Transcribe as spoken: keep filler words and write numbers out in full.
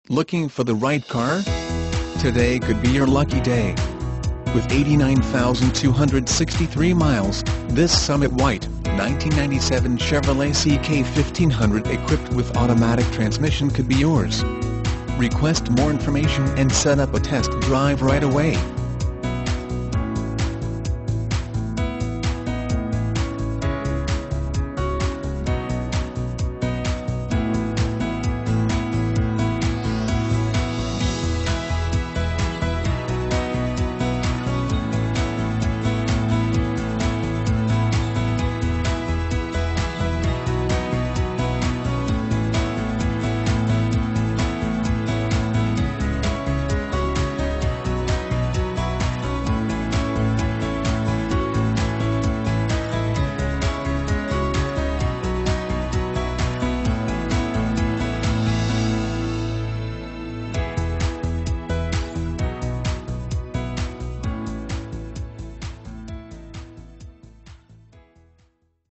Looking for the right car? Today could be your lucky day. With eighty-nine thousand two hundred sixty-three miles, this Summit White, nineteen ninety-seven Chevrolet C K fifteen hundred equipped with automatic transmission could be yours. Request more information and set up a test drive right away.